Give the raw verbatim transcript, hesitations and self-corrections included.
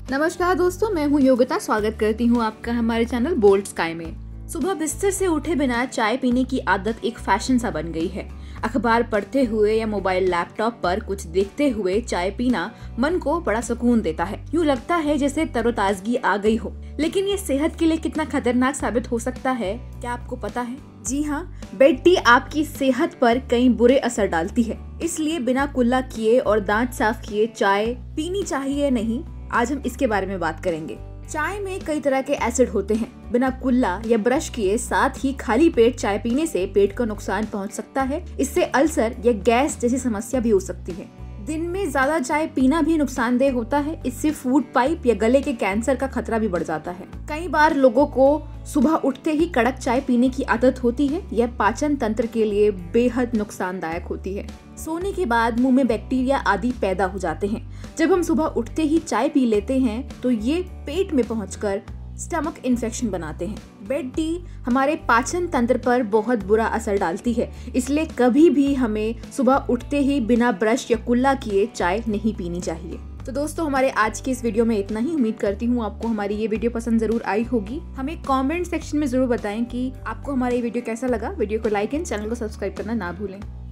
नमस्कार दोस्तों, मैं हूँ योगिता। स्वागत करती हूँ आपका हमारे चैनल बोल्ड स्काई में। सुबह बिस्तर से उठे बिना चाय पीने की आदत एक फैशन सा बन गई है। अखबार पढ़ते हुए या मोबाइल लैपटॉप पर कुछ देखते हुए चाय पीना मन को बड़ा सुकून देता है। यूँ लगता है जैसे तरोताजगी आ गई हो। लेकिन ये सेहत के लिए कितना खतरनाक साबित हो सकता है, क्या आपको पता है? जी हाँ, बेड टी आपकी सेहत पर कई बुरे असर डालती है। इसलिए बिना कुल्ला किए और दांत साफ किए चाय पीनी चाहिए नहीं। आज हम इसके बारे में बात करेंगे। चाय में कई तरह के एसिड होते हैं। बिना कुल्ला या ब्रश किए साथ ही खाली पेट चाय पीने से पेट को नुकसान पहुंच सकता है। इससे अल्सर या गैस जैसी समस्या भी हो सकती है। दिन में ज्यादा चाय पीना भी नुकसानदेह होता है। इससे फूड पाइप या गले के कैंसर का खतरा भी बढ़ जाता है। कई बार लोगों को सुबह उठते ही कड़क चाय पीने की आदत होती है। यह पाचन तंत्र के लिए बेहद नुकसानदायक होती है। सोने के बाद मुंह में बैक्टीरिया आदि पैदा हो जाते हैं। जब हम सुबह उठते ही चाय पी लेते हैं तो ये पेट में पहुंचकर स्टमक इन्फेक्शन बनाते हैं। बेड टी हमारे पाचन तंत्र पर बहुत बुरा असर डालती है। इसलिए कभी भी हमें सुबह उठते ही बिना ब्रश या कुल्ला किए चाय नहीं पीनी चाहिए। तो दोस्तों, हमारे आज के इस वीडियो में इतना ही। उम्मीद करती हूँ आपको हमारी ये वीडियो पसंद जरूर आई होगी। हमें कमेंट सेक्शन में जरूर बताएं कि आपको हमारा ये वीडियो कैसा लगा। वीडियो को लाइक एंड चैनल को सब्सक्राइब करना ना भूलें।